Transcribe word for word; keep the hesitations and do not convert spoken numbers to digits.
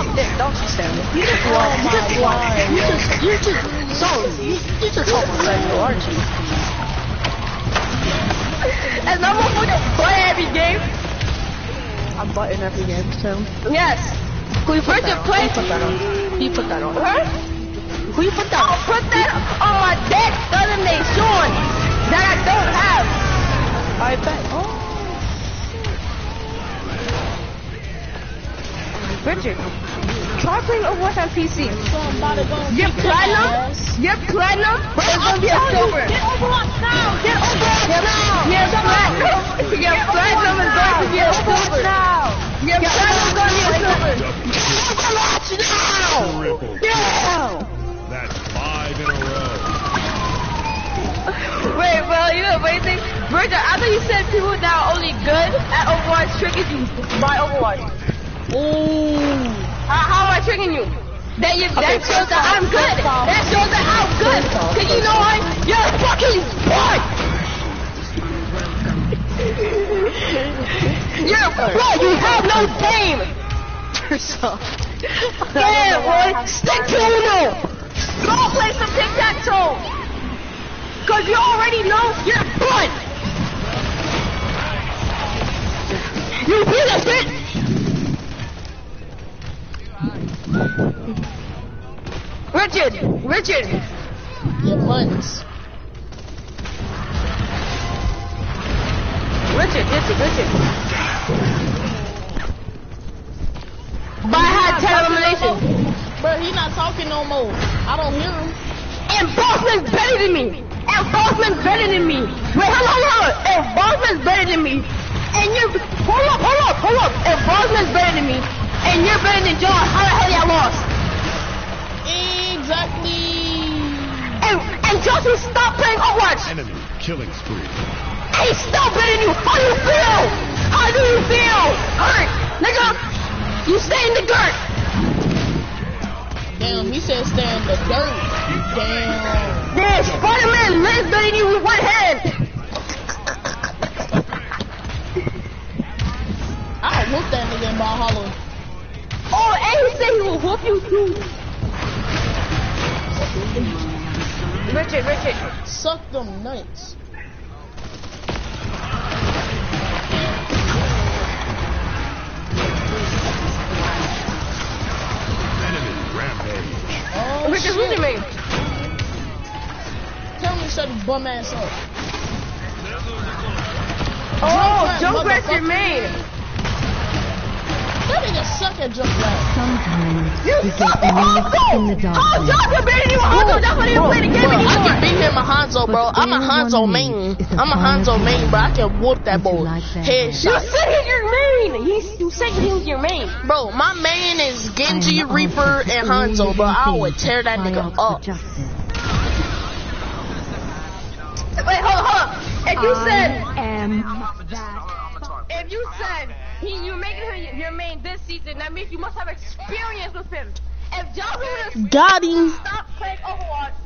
suck dick, don't you, Stanley? You just want, you just want, you just, you just, so, you, you just homosexual, aren't you? And I'm gonna put your butt every game. I'm butting every game, so. Yes. Who you put that on? Who you put that on? Who you put that on? Huh? Who you put that on? I'll put that on my dick, donation that I don't have. I bet. Oh. Richard, try playing Overwatch on P C. You're platinum? You're platinum? But it's gonna be a silver. Get Overwatch now! Get Overwatch now! You're platinum! Your platinum is going to be a silver. Your platinum is going to be a silver. Overwatch now! Yeah! That's five in a row. Wait, well, you know the funny thing? Richard, I thought you said people that are only good at Overwatch tricking you by Overwatch. Ooh. How, how am I tricking you? That you, okay, that shows that I'm good. That shows that I'm good. Cause you know what? You're fucking smart. You're bro, you have no game. Yeah, boy. Stick to Uno. Go play some tic-tac-toe. Cause you already know you're good. You feel that shit? Richard! Richard! Your buttons. Richard, Richard, Richard. But I had ten eliminations. Bro, he not talking no more. I don't hear him. And Bossman's better than me! And Bossman's better than me! Wait, hold on, hold on! And Bossman's better than me! And you're... Hold up, hold up, hold up! And Bossman's better than me! And you're better than John! How the hell y'all lost? Exactly. And, and Joshua, stop playing Overwatch! Enemy killing spree. He's still better than you! How do you feel? How do you feel? Hurt! Nigga! You stay in the dirt! Damn, he said stay in the dirt. Damn. Yeah, Spider-Man lives better than you with one hand! I'll whoop that nigga in Valhalla. Oh, and he said he will whoop you too! Richard, Richard. Suck them nuts. Enemy rampage. Oh, Richard, shit. who's your main? Tell me to shut his bum ass up. Oh, Junkrat's your main! That nigga suck at Junkrat. Sometimes You we suck get at lost in the Hanzo! darkness. Hanzo better than you! Hanzo, that's why they don't play the game Bro, I anymore! can beat him a Hanzo, bro. I'm a Hanzo main. I'm a Hanzo main, bro. I can whoop that boy. You Headshot. said he's your main! He's, you said he was your main! Bro, my main is Genji, Reaper, and Hanzo, bro. I would tear that nigga up. Wait, hold on, hold on! If you said... am If you said he, you're making him your main this season, that means you must have experience with him. If Joshua would have Got him. stopped playing Overwatch